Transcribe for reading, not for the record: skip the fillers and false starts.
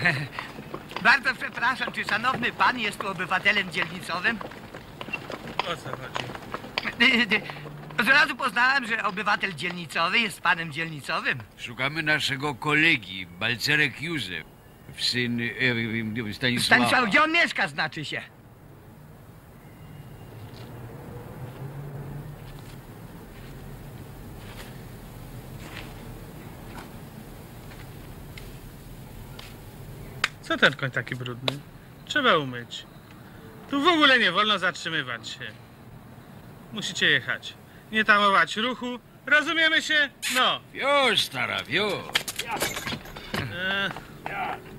Bardzo przepraszam, czy szanowny pan jest tu obywatelem dzielnicowym? O co chodzi? Od razu poznałem, że obywatel dzielnicowy jest panem dzielnicowym. Szukamy naszego kolegi, Balcerek Józef, syn Stanisława. Stanisław, gdzie on mieszka, znaczy się. Co ten koń taki brudny? Trzeba umyć. Tu w ogóle nie wolno zatrzymywać się. Musicie jechać. Nie tamować ruchu. Rozumiemy się? No. Wio, stara, wio. E,